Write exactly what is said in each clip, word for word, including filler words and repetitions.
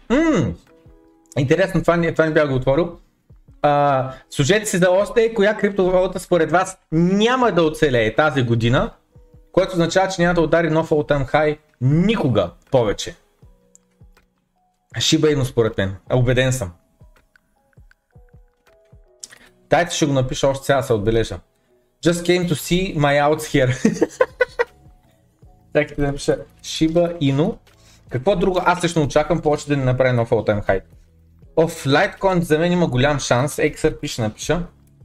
Ммм, интересно, това не, това не бях го отворил. Uh, служете си за още, коя криптовалута според вас няма да оцелее тази година, което означава, че няма да удари нов all-time high никога повече. Shiba Inu според мен, убеден съм. Дайте ще го напиша още сега, се отбележа. Just came to see my outs here. Чакайте да напиша Shiba Inu. Какво друго? Аз лично очаквам повече да не направи нов all-time high. Оф, Litecoin за мен има голям шанс. Икс Ар Пи ще напиша.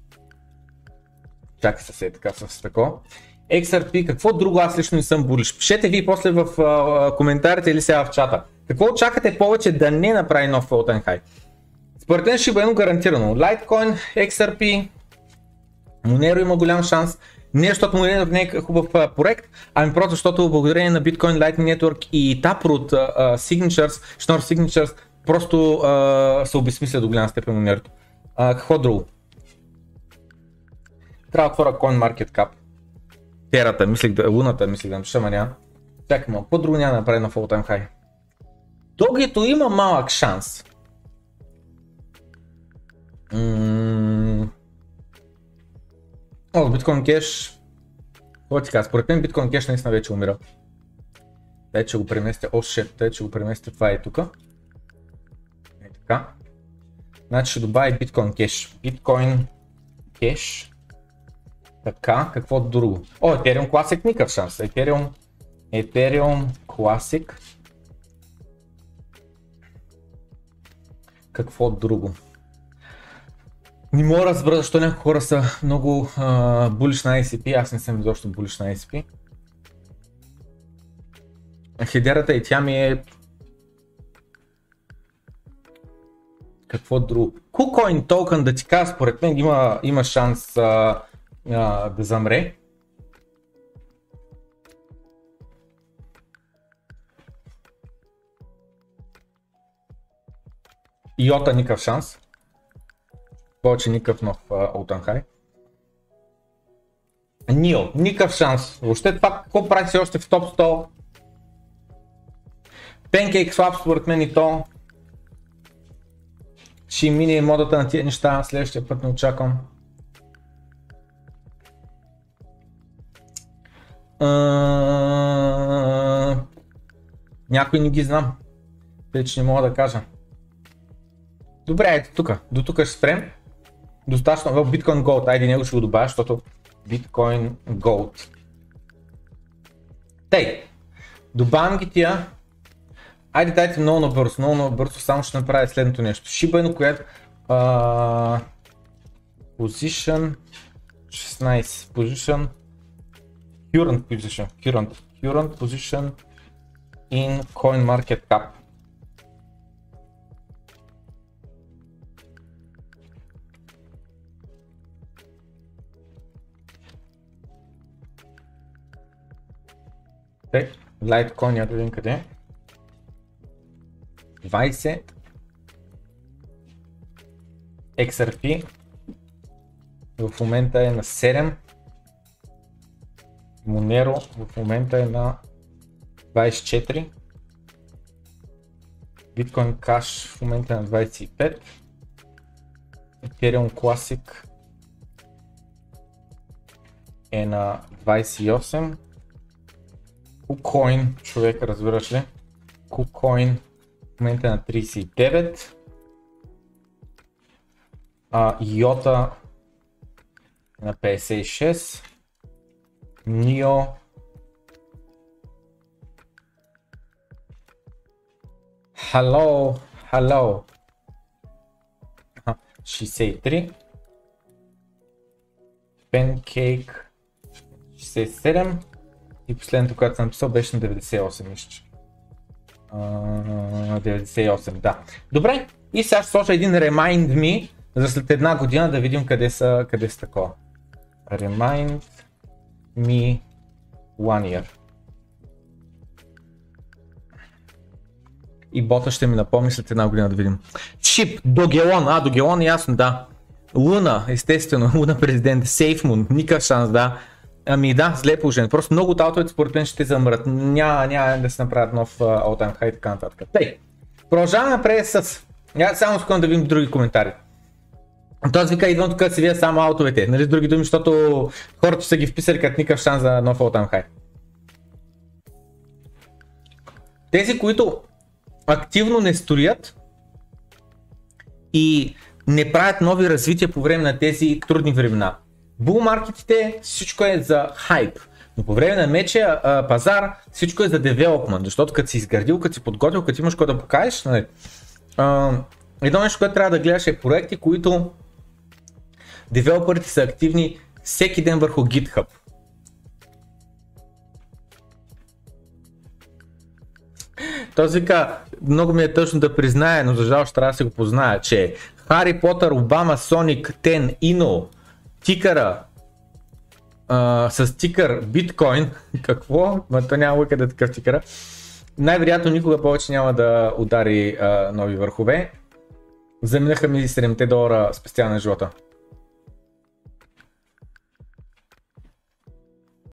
Чакай се се така с тако. Икс Ар Пи, какво друго аз лично не съм булиш? Пишете ви после в uh, коментарите или сега в чата. Какво очаквате повече да не направи нов all-time high? Според мен ще бъде гарантирано. Litecoin, Икс Ар Пи, Monero има голям шанс. Не защото Monero не е хубав uh, проект, ами просто защото благодарение на Bitcoin Lightning Network и Taproot uh, uh, Signatures, Schnorr Signatures, просто uh, се обезсмисля до голяма степен Monero. Uh, какво друго? Трябва да отворя CoinMarketCap. Терата, мислих да, луната, мислих да напиша, ама няма. Чакай малко, какво друго няма да направи на all-time high? Догито има малък шанс. Mm. О, Bitcoin Cash. Какво ти казва? Според мен Bitcoin Cash наистина вече умира. Дай, че го преместя. О, шеф, дай, че го преместя. Това е тук. Е така. Значи ще добави Bitcoin Cash. Bitcoin Cash. Така, какво друго? О, Ethereum Classic никакъв шанс. Ethereum, Ethereum Classic. Какво друго? Не мога да разбера защо някои хора са много uh, булиш на ай си пи, аз не съм изобщо булиш на ай си пи. Хедерата и тя ми е... Какво друго? KuCoin токен да ти кажа, според мен има, има шанс uh, uh, да замре. Иота никакъв шанс. Повече никакъв нов all-time high. Нил, никакъв шанс. Въобще това какво прави си още в топ сто? PancakeSwap според мен и то. Ще мине модата на тия неща, следващия път не очаквам. Uh... Някой не ги знам. Вече не мога да кажа. Добре, ето тук. До тук ще спрем. Достатъчно в Bitcoin Gold. Айде него ще го добавя, защото Bitcoin Gold. Тей, добавям ги тия. Айде дайте много набързо, много набързо, само ще направя следното нещо. Shiba Inu, което uh, Position шестнайсет, Position Current Position, Current, Current Position in CoinMarketCap. Litecoin, я да видим къде. двайсет. Икс Ар Пи в момента е на седем. Monero в момента е на двайсет и четири. Bitcoin Cash в момента е на двайсет и пет. Ethereum Classic е на двайсет и осем. KuCoin, човек, разбираш ли? KuCoin в момента е на трийсет и девет. А, Iota е на петдесет и шест. Neo Hello, hello. шейсет и три. Pancake шейсет и седем. И последното, което съм написал, беше на деветдесет и осем, мисля. Uh, деветдесет и осем, да. Добре, и сега ще сложа един Remind Me за след една година да видим къде са, къде са такова. Remind Me One Year. И бота ще ми напомни след една година да видим. Чип, Догелон, а Догелон ясно, да. Луна, естествено, Луна президент, SafeMoon, никакъв шанс, да. Ами да, зле положение. Просто много от аутовете според мен ще замрат. Няма, няма да се направят нов all-time high и така нататък. Тъй, Продължаваме напред с... Я само искам да видим други коментари. Този вика, идвам тук да си вия само аутовете. Нали, с други думи, защото хората са ги вписали като никакъв шанс за нов all-time high. Тези, които активно не строят и не правят нови развития по време на тези трудни времена. Булмаркетите всичко е за хайп, но по време на меча пазар всичко е за девелопмент, защото като си изградил, като си подготвил, като имаш какво да покажеш, нали, едно нещо, което трябва да гледаш е проекти, които девелоперите са активни всеки ден върху GitHub. Този вика, много ми е тъжно да призная, но за жал ще трябва да се го позная, че Хари Потър, Обама, Соник, Тен, Ино, тикъра а, с тикър биткоин, какво? Ма то няма къде такъв тикъра. Най-вероятно никога повече няма да удари а, нови върхове. Заминаха ми седемте долара спестяване на живота.